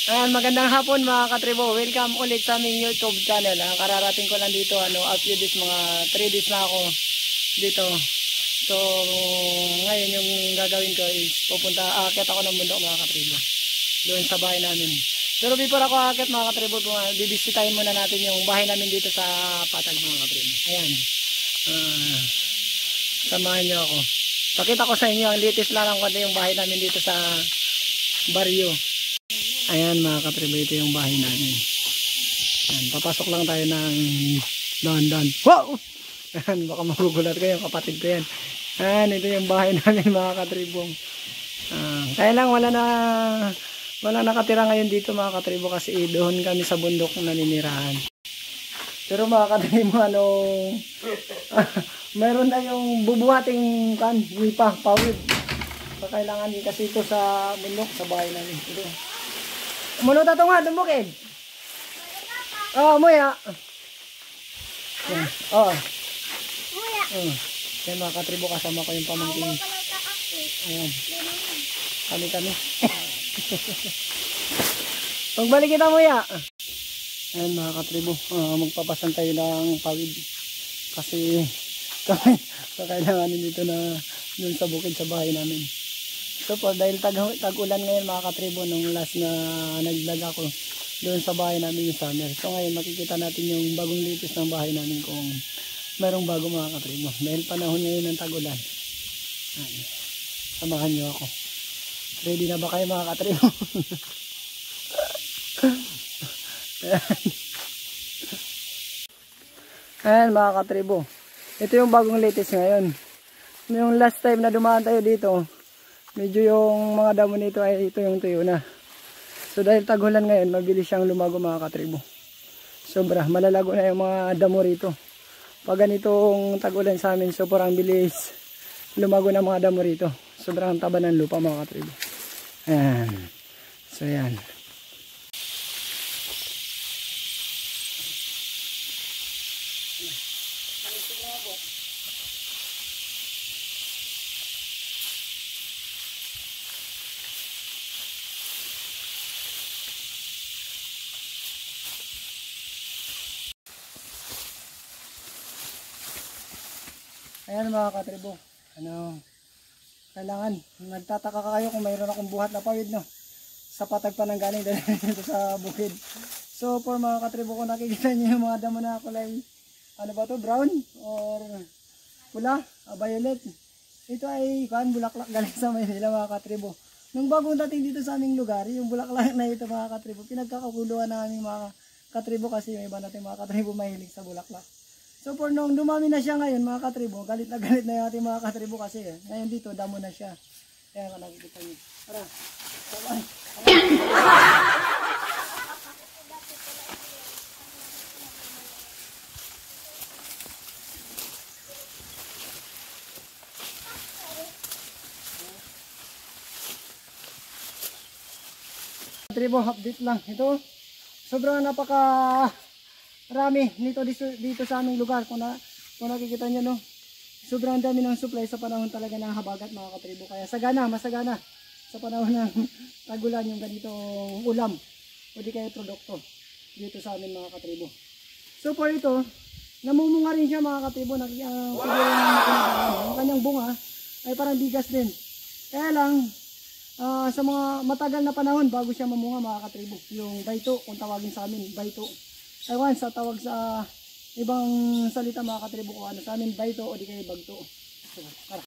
Magandang hapon mga katribo. Welcome ulit sa aming YouTube channel. Kararating ko lang dito, after this mga 3 days na ako dito. So, ngayon yung gagawin ko is aakyat ako ng bundok mga katribo. Doon sa bahay namin. Pero before ako aakyat mga katribo, bibisitahin muna natin yung bahay namin dito sa Patag mga katribo. Ayan. Samahan nyo ako. Pakita ko sa inyo ang latest lang ng konti yung bahay namin dito sa baryo. Ayan mga katribo, ito yung bahay namin. Ayan, papasok lang tayo ng dahan-dahan. Wow! Ayan, baka magugulat kayo, kapatid ko yan. Ayan, ito yung bahay namin mga katribo. Kaya lang wala nakatira ngayon dito mga katribo kasi doon kami sa bundok naninirahan. Pero mga katribo, mayroon na yung bubuhating pawid. Kailangan din kasi ito sa bundok, sa bahay namin. Ito. Munot ito nga, dumukid. Muya. Muya. Yan mga katribo, kasama ko yung pamangkin. Ayan. Kami. Pagbalik kita muya. Ayan mga katribo, magpapasan tayo ng pawid. Kasi kailanganin dito na dun sa bukid sa bahay namin. So po, dahil tag-ulan ngayon mga katribo, nung last na naglag ako doon sa bahay namin yung summer. So ngayon makikita natin yung bagong litis ng bahay namin kung mayroong bago mga katribo. Dahil panahon ngayon ng tag-ulan. Samahan nyo ako. Ready na ba kayo mga katribo? Ayan mga katribo. Ito yung bagong litis ngayon. Yung last time na dumaan tayo dito, medyo yung mga damo nito ay ito yung tuyo na. So dahil tag-ulan ngayon, mabilis siyang lumago mga katribo. Sobra, malalago na yung mga damo rito. Pag ganitong tag-ulan sa amin, so parang bilis lumago na mga damo rito. Sobrang taba ng lupa mga katribo. Ayan. So yan. Ayan mga katribo, kailangan, nagtataka kayo kung mayroon akong buhat na pawid, no? Sa Patag pa nang galing dito sa bukid. So for mga katribo, kung nakikita niyo yung mga damo na kulay, brown or pula, violet. Ito ay bulaklak galing sa Maynila mga katribo. Nung bagong dating dito sa aming lugar, yung bulaklak na ito mga katribo, pinagkakaguluhan na aming mga katribo kasi yung iba natin mga katribo mahilig sa bulaklak. So for nung dumami na siya ngayon mga katribo, galit na yung ating mga katribo kasi ngayon dito damo na siya. Kaya kung nakikita niyo. Tara. Sabay. Katribo update lang. Ito sobrang rami nito dito sa aming lugar. Kung nakikita nyo, no? Sobrang dami ng supply sa panahon talaga ng habagat mga katribo. Kaya masagana sa panahon ng tagulan yung ganitong ulam o di kaya produkto dito sa amin mga katribo. So for ito, namumunga rin siya mga katribo. Yung kanyang bunga ay parang bigas din. Kaya lang, sa mga matagal na panahon bago siya mamunga mga katribo. Yung bayto, kung tawagin sa amin, bayto. Ewan sa tawag sa ibang salita mga katribo ko sa amin bayto o di kaya bagto. So, tara.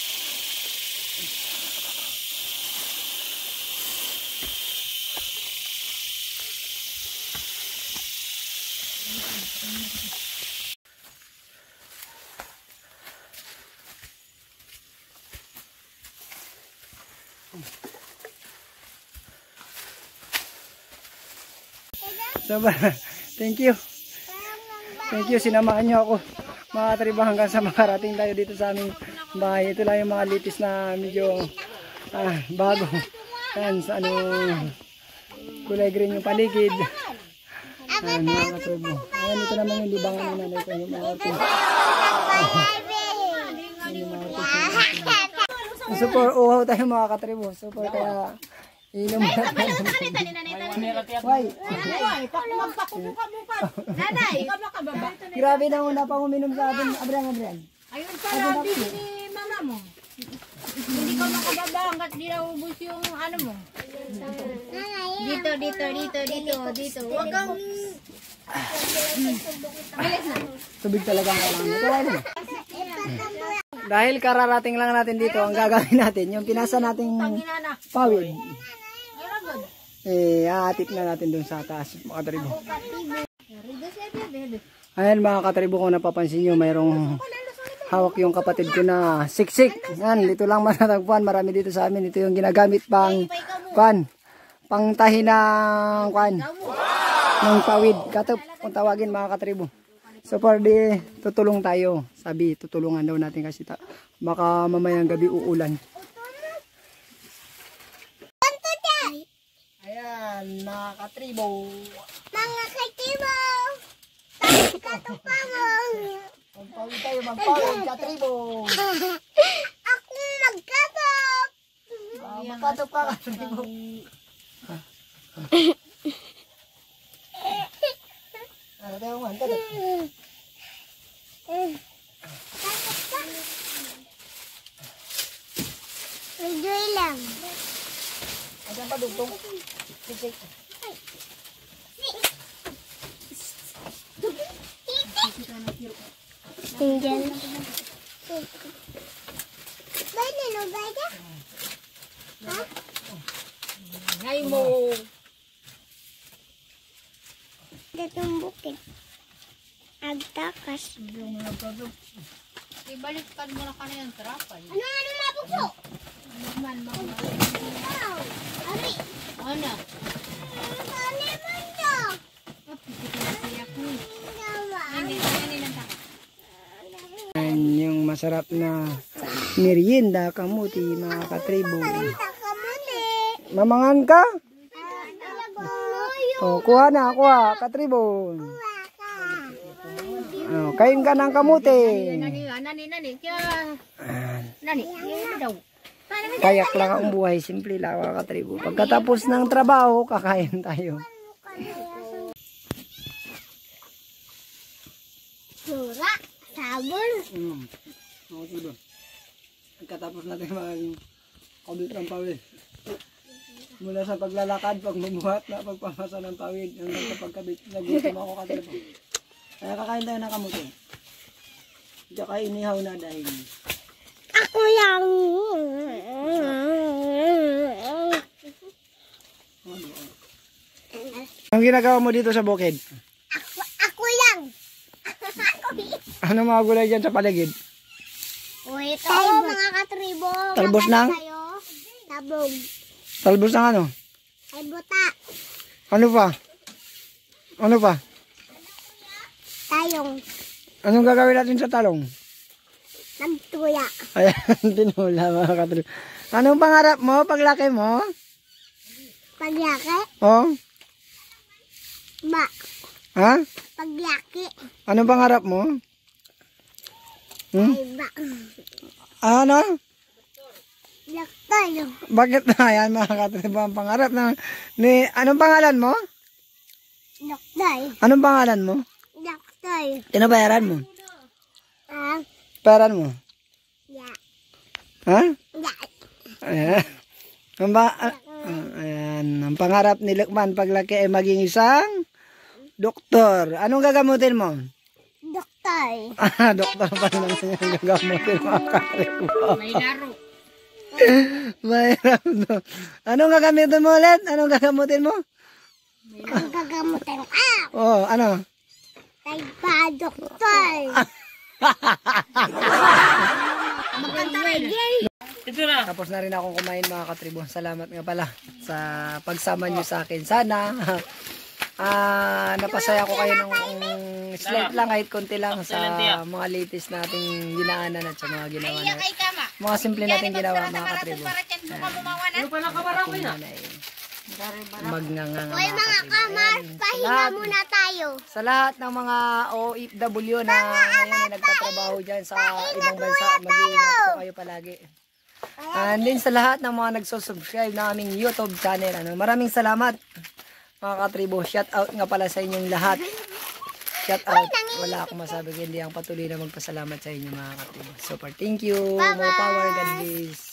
So, thank you, sinamahan niyo ako mga katribo hanggang sa makarating tayo dito sa aming bahay. Ito lang yung mga litis na medyo bago. Ayan, sa kulay green yung paligid. Ayan mga katribo. Ayan, ito naman yung libangan ng nanay ko. Yung mga Super uhaw tayo mga katribo. Super kaya inom na tayo. Why? Nanay, ikaw makababa. Grabe na una pang uminom sa atin. Abrian. Ayun pala, bili ni mama mo. Hindi ka makababa hanggat di na ubus yung ano mo. Dito. Huwag kang... Bilis na. Tubig talaga ang kailangan. Ito na. Dahil kararating lang natin dito, ang gagawin natin, yung pinasa nating pawid. Aatit na natin dun sa taas, mga katribo. Ayan mga katribo, kung napapansin nyo, mayroong hawak yung kapatid ko na siksik. Yan, dito lang matatagpuan, marami dito sa amin. Ito yung ginagamit pang tahi ng ng pawid. Katop, kung tawagin mga katribo. So for the tutulong tayo. Sabi, tutulungan daw natin kasi baka mamayang gabi uulan. Ayan, mga katribo. Mga katribo! Magpawid tayo, magpawid, katribo. Ako magkatop! Magkatop ka, katribo. Ano tayo man, katop. Enjoy lang. Ayan pa dugtong. Sik. Tinggal. Baik ni baik ya. Ngay mo. Datumbukin. Agtakas. Ibaliktad mo na ka na yung trapal. Ano mabukso? Man. Wow. Ari. Ano? Ano man to? Ayan yung masarap na merienda kamuti mga katribo. Mamangan ka? Oh, kuha katribo. Oh, kain ka ng kamuti. Nani. Kaya... Nani daw. Kayak lang ang buhay, simple lang mga katribo. Pagkatapos ng trabaho, kakain tayo. Sura, sabon. Pagkatapos natin mag-kabit ng pawid. Mula sa paglalakad, pagmumuhat na pagpamasa ng pawid, hanggang sa pagkabit. Nagutom ako katribo. Kaya kakain tayo ng kamuti. Tsaka inihaw na dahil. Ako lang. Ang ginagawa mo dito sa bukid? Ako lang. Ano mga gulay dyan sa paligid? Ito mga katribo. Talbos ng? Tabog. Talbos ng ano? Ay buta. Ano pa? Tayong. Anong gagawin natin sa talong? Nagtuya. Ayan, tinula mga katribo. Anong pangarap mo paglaki mo? Pagyaki. Oh? Ba. Ha? Pagyaki. Anong pangarap mo? Ay ba. Ano? Doktor. Bakit na yan mga katribo ang pangarap na anong pangalan mo? Doktor. Anong pangalan mo? Doktor. Tinabayaran mo? Ah. Bayaran mo? Ya. Ha? Ya. Ayan. Ayan. Ang pangarap ni Lukman paglaki ay maging isang doktor. Anong gagamutin mo? Doktor. Doktor pa naman yung gagamutin mo. May laro. Mayroon no. Anong gagamitin mo ulit? Anong gagamutin mo? Ang gagamutin ko. Ah! Oh, ano? Kay pa doktor. Tapos na rin akong kumain mga katribo. Salamat nga pala sa pagsama nyo sa akin. Sana napasaya ko kayo ng slight lang, kahit konti lang sa mga latest nating ginaanan at sa mga ginawa na mga simple nating ginawa mga katribo. Magngangang Hoy mga kamar, pahinga muna tayo. sa lahat ng mga OFW na ngayon ay nagtatrabaho dyan sa ibang bansa, mag-iingat po kayo palagi. And din sa lahat ng mga nagsusubscribe na aming YouTube channel, maraming salamat. mga katribo. Shout out nga pala sa inyong lahat. Shout out. Wala akong masabi, hindi ang patuloy na magpasalamat sa inyo mga katribo. Super thank you. More power, God bless.